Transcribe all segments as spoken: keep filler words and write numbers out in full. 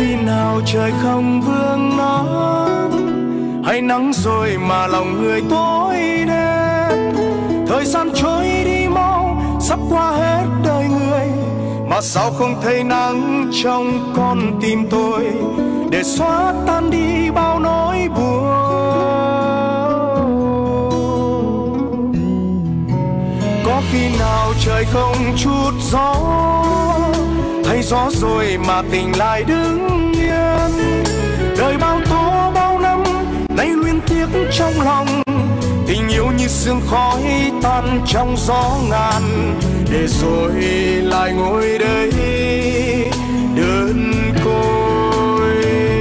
khi nào trời không vương nắng, hay nắng rồi mà lòng người tối đen. Thời gian trôi đi mau, sắp qua hết đời người, mà sao không thấy nắng trong con tim tôi, để xóa tan đi bao nỗi buồn. Có khi nào trời không chút gió, hay gió rồi mà tình lại đứng yên. Đời bao tố bao năm nay luyến tiếc trong lòng, tình yêu như sương khói tan trong gió ngàn, để rồi lại ngồi đây đơn côi.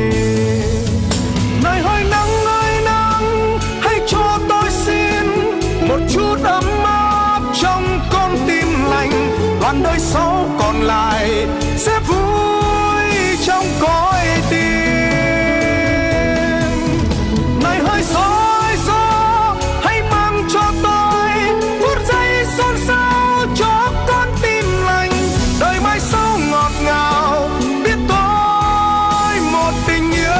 Này hỡi nắng ơi nắng, hãy cho tôi xin một chút ấm áp trong con tim lành. Đoạn đời sau còn lại sẽ vui trong cõi tim. Này hỡi gió ơi gió, hãy mang cho tôi phút giây xôn xao cho con tim lành. Đời mai sau ngọt ngào biết tôi một tình yêu.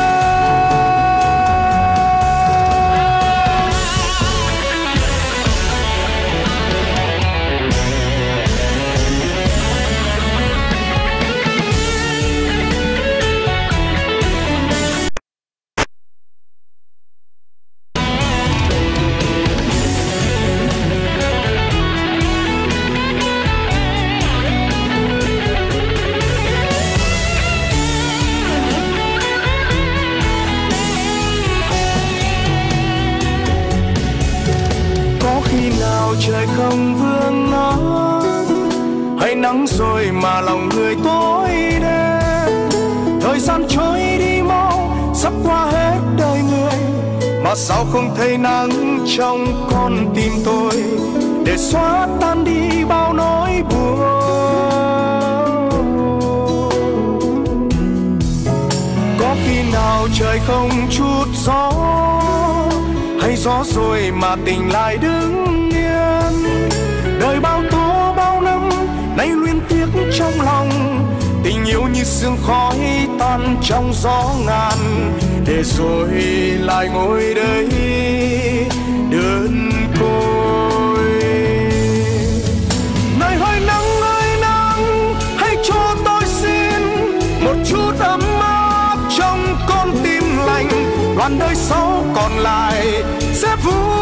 Trời không vương nắng, hay nắng rồi mà lòng người tối đen. Thời gian trôi đi mau, sắp qua hết đời người, mà sao không thấy nắng trong con tim tôi, để xóa tan đi bao nỗi buồn. Có khi nào trời không chút gió, hay gió rồi mà tình lại đứng. Đời bao tố bao năm nay luyến tiếc trong lòng, tình yêu như sương khói tan trong gió ngàn, để rồi lại ngồi đây đơn côi. Này hỡi nắng ơi nắng, hãy cho tôi xin một chút ấm áp trong con tim lành. Đoạn đời sau còn lại sẽ vui